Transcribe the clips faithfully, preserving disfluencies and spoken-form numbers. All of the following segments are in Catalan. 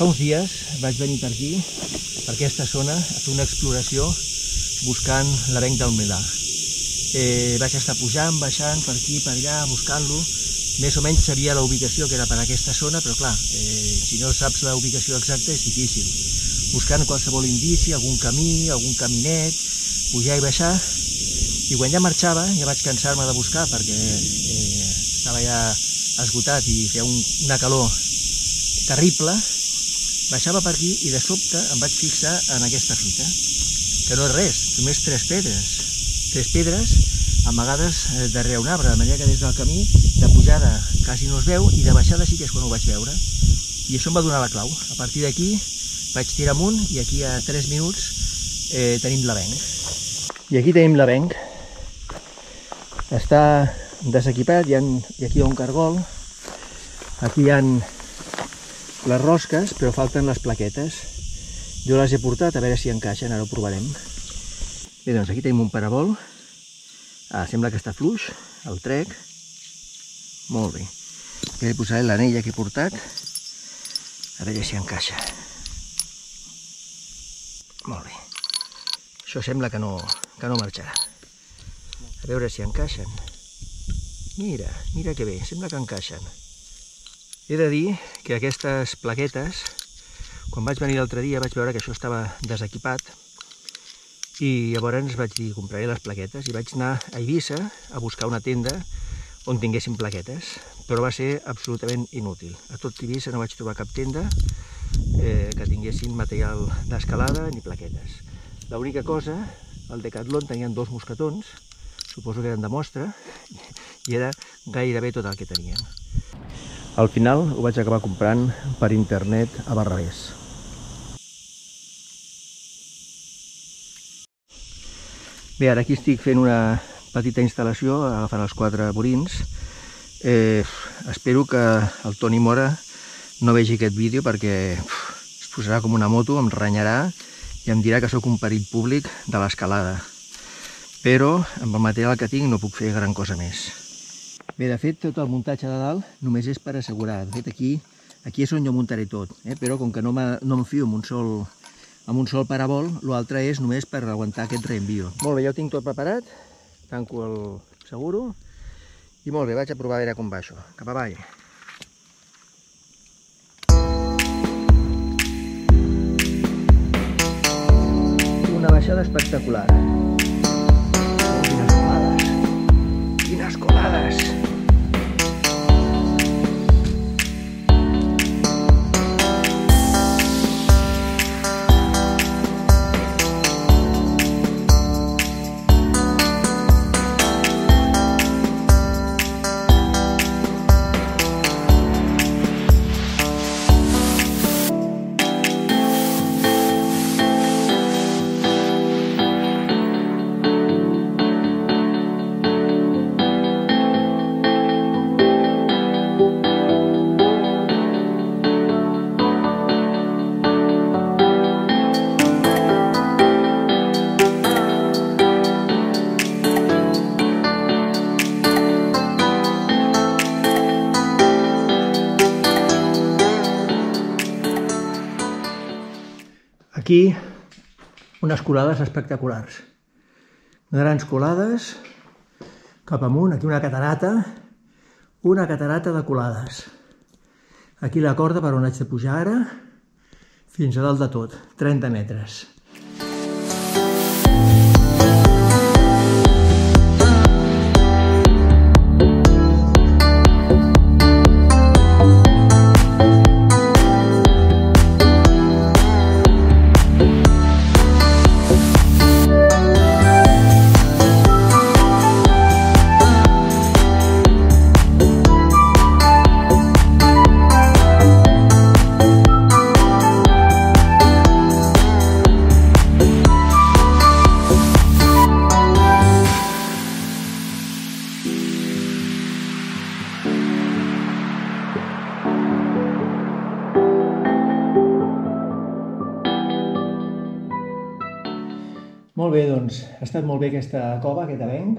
Fa uns dies vaig venir per aquí, per aquesta zona, a fer una exploració buscant l'avenc del Milà. Eh, vaig estar pujant, baixant, per aquí, per allà, buscant-lo. Més o menys sabia la ubicació que era per aquesta zona, però clar, eh, si no saps la ubicació exacta és difícil. Buscant qualsevol indici, algun camí, algun caminet, pujar i baixar. I quan ja marxava, ja vaig cansar-me de buscar perquè eh, estava ja esgotat i feia un, una calor terrible. Baixava per aquí i de sobte em vaig fixar en aquesta fita, que no és res, només tres pedres. Tres pedres amagades darrere un arbre, de manera que des del camí de pujada quasi no es veu i de baixada sí que és quan ho vaig veure. I això em va donar la clau. A partir d'aquí vaig tirar amunt i aquí a tres minuts eh, tenim l'avenc. I aquí tenim l'avenc. Està desequipat, hi ha, i aquí hi ha un cargol. Aquí hi ha les rosques, però falten les plaquetes. Jo les he portat, a veure si encaixen, ara ho provarem. Bé, doncs aquí tenim un parabol. Ah, sembla que està fluix, el trec. Molt bé. Ja li posaré l'anella que he portat, a veure si encaixa. Molt bé. Això sembla que no, que no marxarà. A veure si encaixen. Mira, mira que bé, sembla que encaixen. He de dir que aquestes plaquetes, quan vaig venir l'altre dia vaig veure que això estava desequipat i llavors vaig dir compraré les plaquetes i vaig anar a Eivissa a buscar una tenda on tinguessin plaquetes, però va ser absolutament inútil. A tot Eivissa no vaig trobar cap tenda eh, que tinguessin material d'escalada ni plaquetes. L'única cosa, al Decathlon tenien dos mosquetons, suposo que eren de mostra, i era gairebé tot el que tenien. Al final ho vaig acabar comprant per internet a Barravés. Bé, ara aquí estic fent una petita instal·lació, agafant els quatre burins. Eh, espero que el Toni Mora no vegi aquest vídeo perquè uf, es posarà com una moto, em renyarà i em dirà que sóc un perill públic de l'escalada. Però amb el material que tinc no puc fer gran cosa més. Bé, de fet, tot el muntatge de dalt només és per assegurar. De fet, aquí, aquí és on jo muntaré tot, eh? Però com que no em fio amb un sol, amb un sol parabol, l'altre és només per aguantar aquest reenvio. Molt bé, ja ho tinc tot preparat, tanco el seguro i molt bé, vaig a provar a veure com va això. Cap avall. Una baixada espectacular. Quines colades! Quines colades! Aquí, unes colades espectaculars. Grans colades, cap amunt, aquí una catarata, una catarata de colades. Aquí la corda per on haig de pujar ara, fins a dalt de tot, trenta metres. Molt bé, doncs, ha estat molt bé aquesta cova, aquest avenc.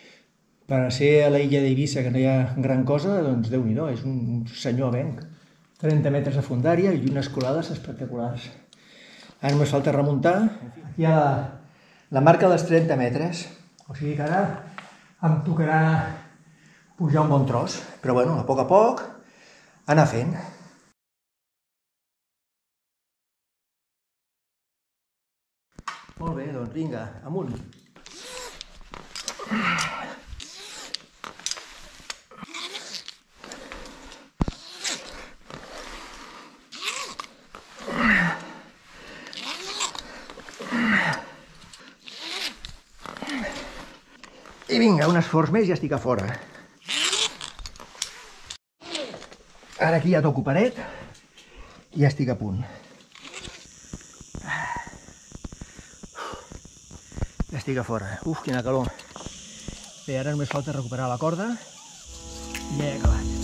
Per ser a l'illa d'Eivissa, que no hi ha gran cosa, doncs Déu-n'hi-do, és un senyor avenc. trenta metres de fondària i unes colades espectaculars. Ara només falta remuntar. Aquí hi ha la, la marca dels trenta metres, o sigui que ara em tocarà pujar un bon tros, però bueno, a poc a poc, anar fent. Molt bé, doncs vinga, amunt. I vinga, un esforç més i ja estic a fora. Ara aquí ja toco paret i ja estic a punt. Ja estic a fora. Uf, quina calor. Bé, ara només falta recuperar la corda i ja he acabat.